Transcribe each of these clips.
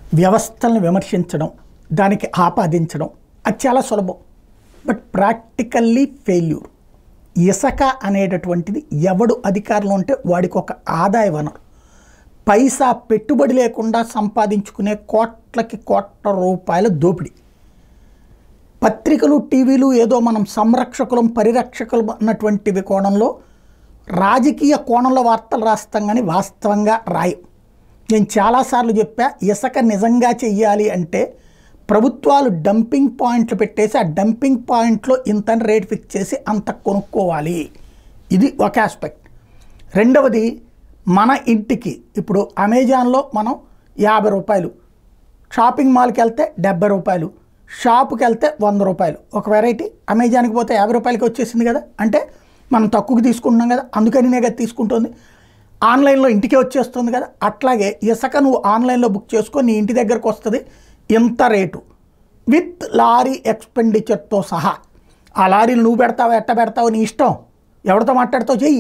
వ్యవస్థలను విమర్శించడం, దానికి ఆపాదించడం అది చాలా సులభం. But practically failure. ఇసుక అనేటటువంటిది ఎవడు అధికారంలో ఉంటే వాడికి ఒక ఆదాయ వనరు. పైసా పెట్టుబడి లేకుండా సంపాదించుకునే కోట్లకి కోట్ల రూపాయల దోపిడీ. పత్రికలు, టీవీలు ఏదో మనం సంరక్షకులం పరిరక్షకులం అన్నటువంటి కోణంలో రాజకీయ కోణంలో వార్తలు రాస్తాం కానీ వాస్తవంగా రాయం. నేను చాలాసార్లు చెప్పా, ఇసుక నిజంగా చెయ్యాలి అంటే ప్రభుత్వాలు డంపింగ్ పాయింట్లు పెట్టేసి ఆ డంపింగ్ పాయింట్లో ఇంత రేట్ ఫిక్స్ చేసి అంత కొనుక్కోవాలి. ఇది ఒక ఆస్పెక్ట్. రెండవది, మన ఇంటికి ఇప్పుడు అమెజాన్లో మనం 50 రూపాయలు, షాపింగ్ మాల్కి వెళ్తే 70 రూపాయలు, షాపుకి వెళ్తే 100 రూపాయలు ఒక వెరైటీ, అమెజాన్కి పోతే 50 రూపాయలకి వచ్చేసింది కదా. అంటే మనం తక్కువకి తీసుకుంటున్నాం కదా, అందుకనినే కదా తీసుకుంటుంది. ఆన్లైన్లో ఇంటికే వచ్చేస్తుంది కదా. అట్లాగే ఇసుక నువ్వు ఆన్లైన్లో బుక్ చేసుకొని నీ ఇంటి దగ్గరకు వస్తుంది ఇంత రేటు విత్ లారీ ఎక్స్పెండిచర్తో సహా. ఆ లారీలు నువ్వు పెడతావు, ఎట్ట పెడతావు నీ ఇష్టం, ఎవరితో మాట్లాడతావు చెయ్యి.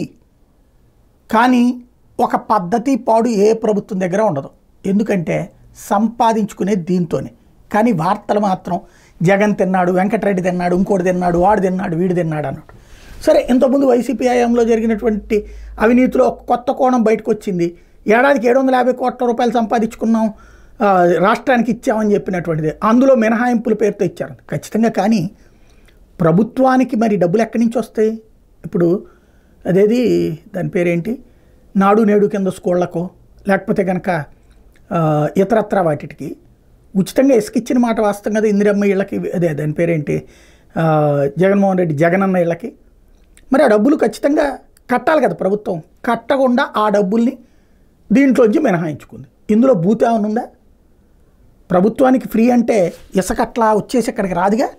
కానీ ఒక పద్ధతి పాడు ఏ ప్రభుత్వం దగ్గర ఉండదు. ఎందుకంటే సంపాదించుకునేది దీంతోనే. కానీ వార్తలు మాత్రం జగన్ తిన్నాడు, వెంకటరెడ్డి తిన్నాడు, ఇంకోటి తిన్నాడు, వాడు తిన్నాడు, వీడు తిన్నాడు అన్నాడు. సరే, ఇంతకుముందు వైసీపీ హయాంలో జరిగినటువంటి అవినీతిలో ఒక కొత్త కోణం బయటకు వచ్చింది. ఏడాదికి 750 కోట్ల రూపాయలు సంపాదించుకున్నాం, రాష్ట్రానికి ఇచ్చామని చెప్పినటువంటిది. అందులో మినహాయింపుల పేరుతో ఇచ్చారు ఖచ్చితంగా. కానీ ప్రభుత్వానికి మరి డబ్బులు ఎక్కడి నుంచి వస్తాయి? ఇప్పుడు అదేది దాని పేరేంటి, నాడు నేడు కింద స్కూళ్లకో లేకపోతే కనుక ఇతరత్ర వాటికి ఉచితంగా ఇసుకిచ్చిన మాట వాస్తవం కదా. ఇందిరమ్మ ఇళ్ళకి, అదే దాని పేరేంటి, జగన్మోహన్ రెడ్డి జగనన్న ఇళ్ళకి మరి ఆ డబ్బులు ఖచ్చితంగా కట్టాలి కదా ప్రభుత్వం. కట్టకుండా ఆ డబ్బుల్ని దీంట్లోంచి మినహాయించుకుంది. ఇందులో భూతి ఏమైనా ఉందా? ప్రభుత్వానికి ఫ్రీ అంటే ఇసుక అట్లా వచ్చేసి అక్కడికి రాదుగా.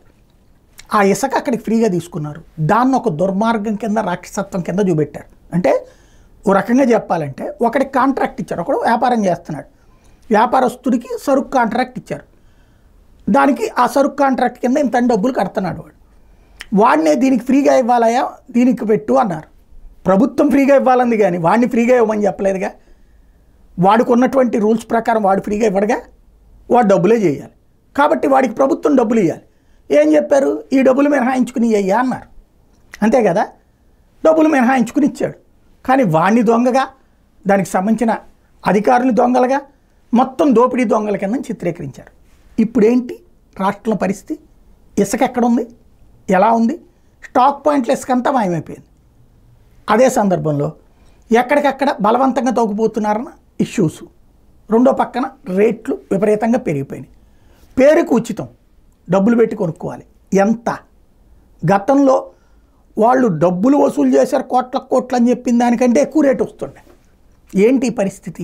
ఆ ఇసుక అక్కడికి ఫ్రీగా తీసుకున్నారు. దాన్ని ఒక దుర్మార్గం కింద, రాక్షసత్వం కింద చూపెట్టారు. అంటే ఓ రకంగా చెప్పాలంటే ఒకడికి కాంట్రాక్ట్ ఇచ్చారు, ఒకడు వ్యాపారం చేస్తున్నాడు, వ్యాపారస్తుడికి సరుకు కాంట్రాక్ట్ ఇచ్చారు, దానికి ఆ సరుకు కాంట్రాక్ట్ కింద ఇంత డబ్బులు కడుతున్నాడు వాడు. వాడినే దీనికి ఫ్రీగా ఇవ్వాలయా, దీనికి పెట్టు అన్నారు. ప్రభుత్వం ఫ్రీగా ఇవ్వాలంది కానీ వాడిని ఫ్రీగా ఇవ్వమని చెప్పలేదుగా. వాడికి ఉన్నటువంటి రూల్స్ ప్రకారం వాడు ఫ్రీగా ఇవ్వడుగా, వాడు డబ్బులే చేయాలి. కాబట్టి వాడికి ప్రభుత్వం డబ్బులు ఇవ్వాలి. ఏం చెప్పారు, ఈ డబ్బులు మినహాయించుకుని ఇయ్యా అన్నారు. అంతే కదా, డబ్బులు మినహాయించుకుని ఇచ్చాడు. కానీ వాడిని దొంగగా, దానికి సంబంధించిన అధికారులు దొంగలుగా, మొత్తం దోపిడీ దొంగల కింద చిత్రీకరించారు. ఇప్పుడేంటి రాష్ట్రంలో పరిస్థితి? ఇసుక ఎక్కడుంది, ఎలా ఉంది? స్టాక్ పాయింట్ల ఇసుక అంతా మాయమైపోయింది. అదే సందర్భంలో ఎక్కడికక్కడ బలవంతంగా తోగిపోతున్నారన్న ఇష్యూస్. రెండో పక్కన రేట్లు విపరీతంగా పెరిగిపోయినాయి. పేరుకు ఉచితం, డబ్బులు పెట్టి కొనుక్కోవాలి. ఎంత గతంలో వాళ్ళు డబ్బులు వసూలు చేశారు, కోట్ల అని చెప్పిన దానికంటే ఎక్కువ రేటు వస్తుండే. ఏంటి పరిస్థితి?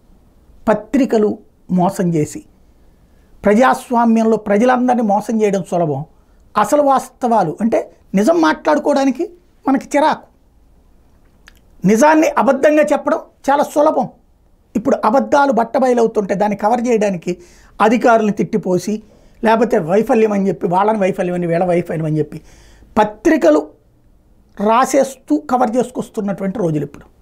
పత్రికలు మోసం చేసి ప్రజాస్వామ్యంలో ప్రజలందరినీ మోసం చేయడం సులభం. అసలు వాస్తవాలు అంటే నిజం మాట్లాడుకోవడానికి మనకి చిరాకు. నిజాన్ని అబద్ధంగా చెప్పడం చాలా సులభం. ఇప్పుడు అబద్ధాలు బట్టబయలవుతుంటే దాన్ని కవర్ చేయడానికి అధికారులను తిట్టిపోసి, లేకపోతే వైఫల్యం అని చెప్పి వాళ్ళని వైఫల్యం అని, వీళ్ళ వైఫల్యం అని చెప్పి పత్రికలు రాసేస్తూ కవర్ చేసుకొస్తున్నటువంటి రోజులు ఇప్పుడు.